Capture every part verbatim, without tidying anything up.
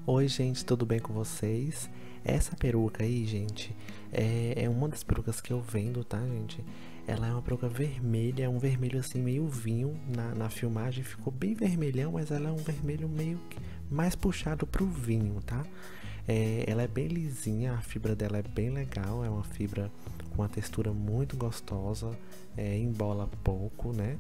Oi, gente, tudo bem com vocês? Essa peruca aí, gente, é, é uma das perucas que eu vendo, tá, gente? Ela é uma peruca vermelha, é um vermelho assim meio vinho. Na, na filmagem ficou bem vermelhão, mas ela é um vermelho meio que mais puxado pro vinho, tá? É, ela é bem lisinha, a fibra dela é bem legal, é uma fibra com uma textura muito gostosa, é, embola pouco, né?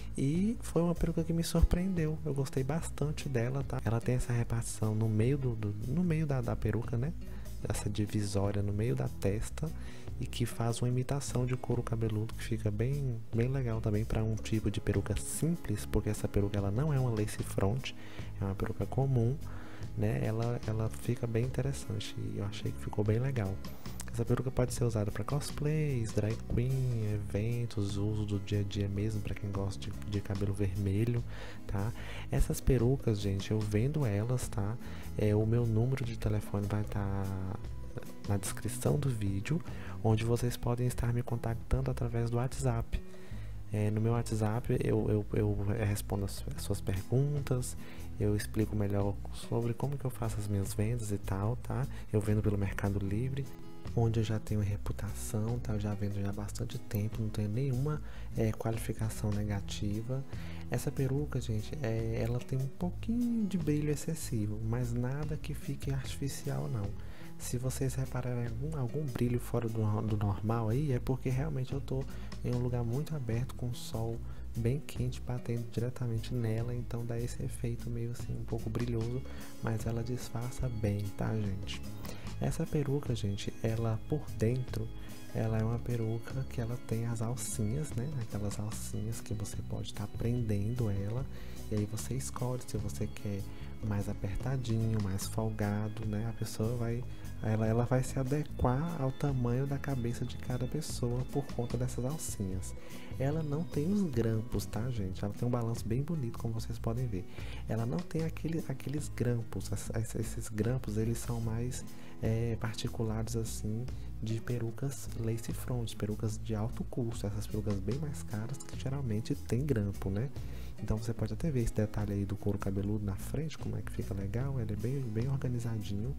E foi uma peruca que me surpreendeu. Eu gostei bastante dela, tá? Ela tem essa repartição no meio do, do no meio da, da peruca, né? Essa divisória no meio da testa e que faz uma imitação de couro cabeludo que fica bem, bem legal também para um tipo de peruca simples, porque essa peruca ela não é uma lace front, é uma peruca comum, né? Ela, ela fica bem interessante e eu achei que ficou bem legal. Essa peruca pode ser usada para cosplays, drag queen, eventos, uso do dia a dia mesmo para quem gosta de, de cabelo vermelho, tá? Essas perucas, gente, eu vendo elas, tá? É, o meu número de telefone vai estar tá na descrição do vídeo, onde vocês podem estar me contactando através do WhatsApp. É, no meu WhatsApp eu, eu, eu respondo as suas perguntas, eu explico melhor sobre como que eu faço as minhas vendas e tal, tá? Eu vendo pelo Mercado Livre, onde eu já tenho reputação, tá? Eu já vendo já há bastante tempo, não tenho nenhuma é, qualificação negativa. Essa peruca, gente, é, ela tem um pouquinho de brilho excessivo, mas nada que fique artificial, não. Se vocês repararem algum, algum brilho fora do, do normal aí, é porque realmente eu tô em um lugar muito aberto, com sol bem quente batendo diretamente nela, então dá esse efeito meio assim, um pouco brilhoso, mas ela disfarça bem, tá, gente? Essa peruca, gente, ela por dentro, ela é uma peruca que ela tem as alcinhas, né? Aquelas alcinhas que você pode estar tá prendendo ela. E aí você escolhe se você quer mais apertadinho, mais folgado, né? A pessoa vai, ela, ela vai se adequar ao tamanho da cabeça de cada pessoa por conta dessas alcinhas. Ela não tem os grampos, tá, gente? Ela tem um balanço bem bonito, como vocês podem ver. Ela não tem aquele, aqueles grampos. Esses grampos, eles são mais é, particulares, assim, de perucas lace front, perucas de alto custo. Essas perucas bem mais caras que geralmente tem grampo, né? Então você pode até ver esse detalhe aí do couro cabeludo na frente, como é que fica legal. Ele é bem, bem organizadinho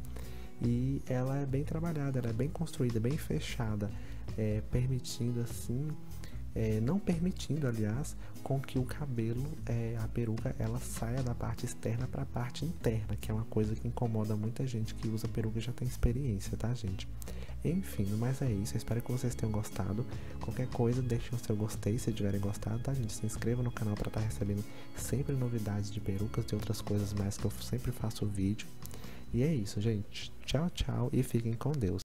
e ela é bem trabalhada, ela é bem construída, bem fechada, é, permitindo assim, é, não permitindo, aliás, com que o cabelo, é, a peruca, ela saia da parte externa para a parte interna, que é uma coisa que incomoda muita gente que usa peruca e já tem experiência, tá, gente? Enfim, mas é isso, eu espero que vocês tenham gostado. Qualquer coisa, deixem o seu gostei se tiverem gostado, tá, gente? Se inscreva no canal para estar recebendo sempre novidades de perucas e outras coisas mais que eu sempre faço vídeo. E é isso, gente. Tchau, tchau e fiquem com Deus.